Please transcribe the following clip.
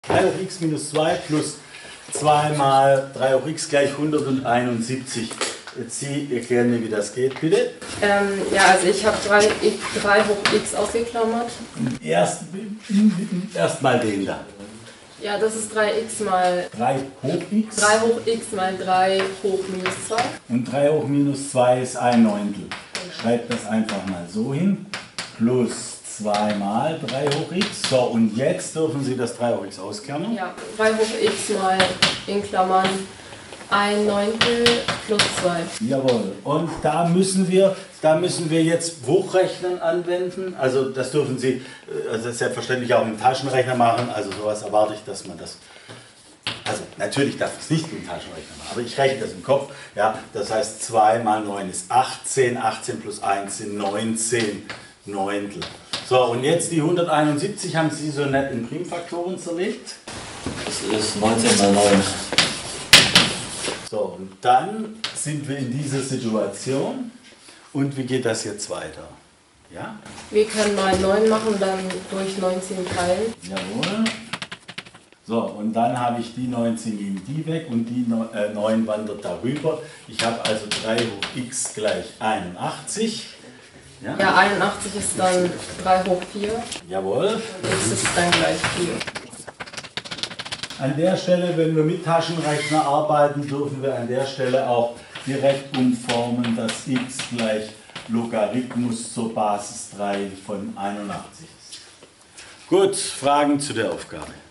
3 hoch x minus 2 plus 2 mal 3 hoch x gleich 171. Jetzt Sie erklären mir, wie das geht, bitte. Ja, also ich habe 3 hoch x ausgeklammert. Erst mal den da. Ja, das ist 3x mal 3 hoch x. 3 hoch x mal 3 hoch minus 2. Und 3 hoch minus 2 ist 1/9. Schreibt das einfach mal so hin. Plus 2 mal 3 hoch x. So, und jetzt dürfen Sie das 3 hoch x ausklammern. Ja, 3 hoch x mal in Klammern 1/9 plus 2. Jawohl. Und da müssen wir jetzt Hochrechnen anwenden. Also das dürfen Sie selbstverständlich auch im Taschenrechner machen. Also sowas erwarte ich, dass man das... Also natürlich darf ich es nicht im Taschenrechner machen, aber ich rechne das im Kopf. Ja, das heißt 2 mal 9 ist 18, 18 plus 1 sind 19 Neuntel. So, und jetzt die 171 haben Sie so nett in Primfaktoren zerlegt. Das ist 19 mal 9. So, und dann sind wir in dieser Situation. Und wie geht das jetzt weiter? Ja? Wir können mal 9 machen, dann durch 19 teilen. Jawohl. So, und dann habe ich die 19 gegen die weg und die 9 wandert darüber. Ich habe also 3 hoch x gleich 81. Ja, Ja, 81 ist dann 3 hoch 4. Jawohl. Und x ist dann gleich 4. An der Stelle, wenn wir mit Taschenrechner arbeiten, dürfen wir an der Stelle auch direkt umformen, dass x gleich Logarithmus zur Basis 3 von 81 ist. Gut, Fragen zu der Aufgabe?